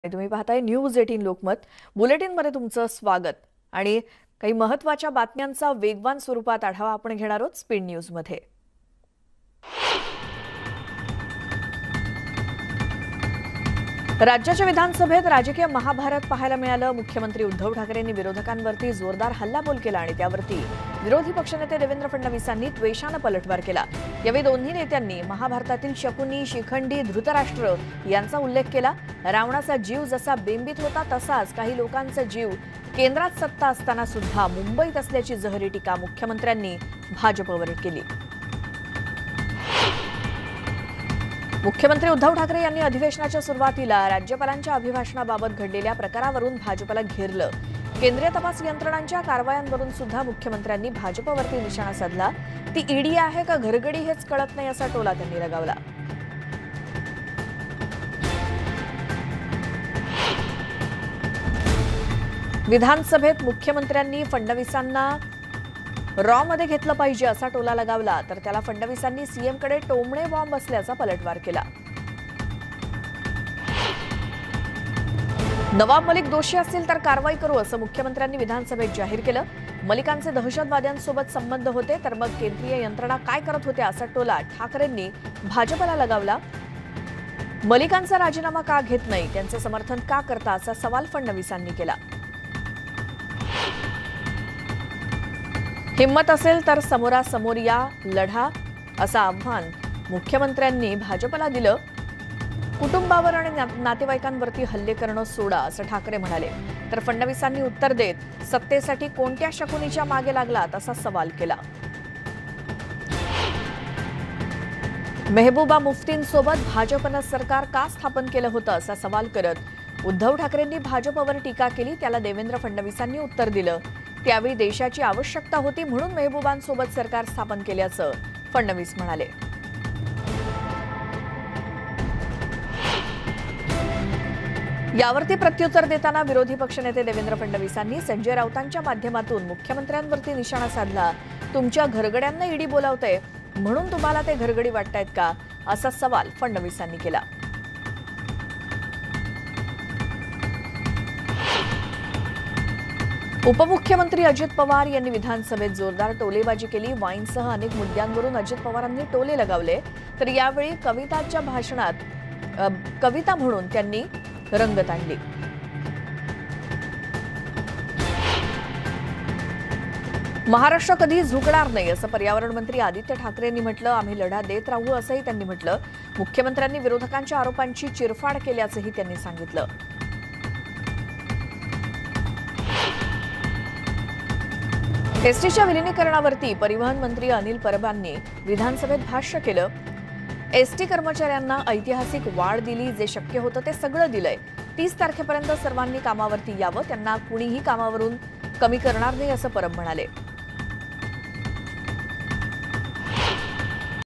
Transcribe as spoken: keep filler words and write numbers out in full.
तुम्ही पाहताय न्यूज अठरा लोकमत बुलेटिन मध्ये तुमचं स्वागत आणि काही महत्त्वाच्या बातम्यांचा वेगवान स्वरूपात आढावा आपण घेणार आहोत स्पीड न्यूज मध्ये। राज्याच्या विधानसभेत राजकीय महाभारत पाहायला मिळालं। मुख्यमंत्री उद्धव ठाकरेंनी विरोधकांवरती जोरदार हल्लाबोल केला आणि त्यावरती विरोधी पक्षनेते देवेंद्र फडणवीसांनी द्वेषाने पलटवार केला। यावेळी दोन्ही नेत्यांनी महाभारतातील शकुनी, शिखंडी, धृतराष्ट्र यांचा उल्लेख केला। रावणाचा जीव जसा बेंबीत होता तसाच काही लोकांचा जीव केंद्रात सत्ता असताना सुद्धा मुंबईत असल्याची जहरी टीका मुख्यमंत्र्यांनी भाजपवर केली। मुख्यमंत्री उद्धव ठाकरे यांनी अधिवेशनाच्या सुरुवातीला राज्यपालांच्या अभिभाषणाबाबत घडलेल्या प्रकारावरून भाजपला घेरलं। केंद्रीय तपास यंत्रणांच्या कारवायांवरून सुद्धा मुख्यमंत्र्यांनी भाजपवरती निशाणा साधला। ती ईडी आहे का घरगडी हेच कळत नाही असा टोला त्यांनी लगावला। विधानसभेत मुख्यमंत्र्यांनी फडणवीसांना रॉ मध्ये घेतलं पाहिजे असा टोला लगावला तर त्याला फडणवीसांनी सीएम कडे टोमणे बॉम्ब असल्याचा पलटवार केला। नवाब मलिक दोषी असतील तर कारवाई करू असं मुख्यमंत्र्यांनी विधानसभेत जाहीर केलं। मलिकांचे दहशतवाद्यांसोबत संबंध होते तर मग केंद्रीय यंत्रणा काय करत होत्या असा टोला ठाकरेंनी भाजपला लगावला। मलिकांचा राजीनामा का घेत नाही, त्यांचे समर्थन का करता असा सवाल फडणवीसांनी केला। हिम्मत असेल तर समोरासमोर या, लढा असं आव्हान मुख्यमंत्र्यांनी भाजपला दिलं। कुटुंबावर आणि नातेवाईकांवरती हल्ले करणं सोडा असं ठाकरे म्हणाले तर फडणवीसांनी उत्तर देत सत्तेसाठी कोणत्या शकुनीच्या मागे लागला असा सवाल केला। मेहबूबा मुफ्तींसोबत भाजपनं सरकार का स्थापन केलं होतं असा सवाल करत उद्धव ठाकरेंनी भाजपवर टीका केली। त्याला देवेंद्र फडणवीसांनी उत्तर दिलं, त्यावेळी देशाची आवश्यकता होती म्हणून मेहबूबांसोबत सरकार स्थापन केल्याचं फडणवीस म्हणाले। यावरती प्रत्युत्तर देताना विरोधी पक्षनेते देवेंद्र फडणवीसांनी संजय राऊतांच्या माध्यमातून मुख्यमंत्र्यांवरती निशाणा साधला। तुमच्या घरगड्यांना ईडी बोलावतंय म्हणून तुम्हाला ते घरगडी वाटतायत का असा सवाल फडणवीसांनी केला। उपमुख्यमंत्री अजित पवार यांनी विधानसभेत जोरदार टोलेबाजी केली। वाईनसह अनेक मुद्द्यांवरून अजित पवारांनी टोले लगावले तर यावेळी कविताच्या भाषणात कविता म्हणून त्यांनी रंगत आणली। महाराष्ट्र कधी झुकणार नाही असं पर्यावरण मंत्री आदित्य ठाकरेंनी म्हटलं। आम्ही लढा देत राहू असंही त्यांनी म्हटलं। मुख्यमंत्र्यांनी विरोधकांच्या आरोपांची चिरफाड केल्याचंही त्यांनी सांगितलं। एसटीच्या विलिनीकरणावरती परिवहन मंत्री अनिल परबांनी विधानसभेत भाष्य केलं। एसटी कर्मचाऱ्यांना ऐतिहासिक वाढ दिली, जे शक्य होतं ते सगळं दिलंय। तीस तारखेपर्यंत सर्वांनी कामावरती यावं, त्यांना कुणीही कामावरून कमी करणार नाही असं परब म्हणाले।